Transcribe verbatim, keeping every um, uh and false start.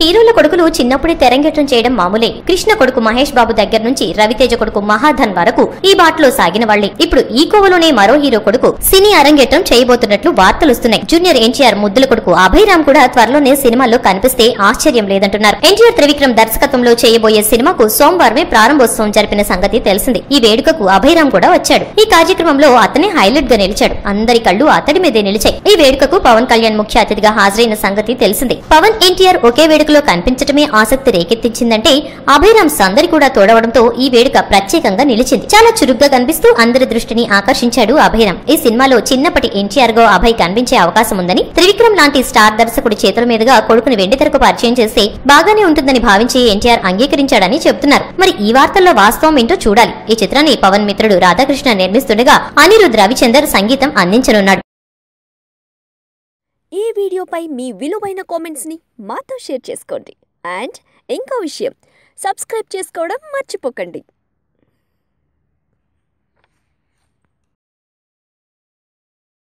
హీరోల కొడుకులు చిన్నప్పుడే తెరంగేట్రం చేయడం మామూలే. కృష్ణ కొడుకు మహేష్ బాబు దగ్గర నుంచి రవితేజ కొడుకు మహాధన్ వరకు ఈ బాటలో సాగిన వాళ్లే. ఇప్పుడు ఈ కోవలోనే మరో హీరో కొడుకు సినీ అరంగేట్రం చేయబోతున్నట్లు వార్తలుస్తున్నాయి. జూనియర్ ఎన్టీఆర్ ముద్దుల కొడుకు అభయరామ్ కూడా త్వరలోనే సినిమాల్లో కనిపిస్తే ఆశ్చర్యం లేదంటున్నారు. ఎన్టీఆర్ త్రివిక్రమ్ దర్శకత్వంలో చేయబోయే సినిమాకు సోమవారమే ప్రారంభోత్సవం జరిపిన సంగతి తెలిసింది. ఈ వేడుకకు అభయరామ్ కూడా వచ్చాడు. ఈ కార్యక్రమంలో అతనే హైలైట్ గా నిలిచాడు. అందరి కళ్ళు అతడి మీదే నిలిచాయి. ఈ వేడుకకు పవన్ కళ్యాణ్ ముఖ్య అతిథిగా హాజరైన సంగతి తెలిసింది. పవన్ ఎన్టీఆర్ ఒకే వేడుకలో కనిపించటమే ఆసక్తి రేకెత్తించిందంటే అభయరామ్ సందడి కూడా తోడవడంతో ఈ వేడుక ప్రత్యేకంగా నిలిచింది. చాలా చురుగ్గా కనిపిస్తూ అందరి దృష్టిని ఆకర్షించాడు అభయరామ్. ఈ సినిమాలో చిన్నప్పటి ఎన్టీఆర్ గా అభయ్ కనిపించే అవకాశం ఉందని, త్రివిక్రమ్ లాంటి స్టార్ దర్శకుడి చేతుల మీదుగా కొడుకుని వెండితెరకు పరిచయం చేస్తే బాగానే ఉంటుందని భావించి ఎన్టీఆర్ అంగీకరించాడని చెబుతున్నారు. మరి ఈ వార్తల్లో వాస్తవం ఏంటో చూడాలి. ఈ చిత్రాన్ని పవన్ మిత్రుడు రాధాకృష్ణ నిర్మిస్తుండగా అనిరుద్ రవిచందర్ సంగీతం అందించనున్నాడు. ఈ వీడియోపై మీ విలువైన కామెంట్స్ ని మాతో షేర్ చేసుకోండి. అండ్ ఇంకో విషయం, సబ్స్క్రైబ్ చేసుకోవడం మర్చిపోకండి.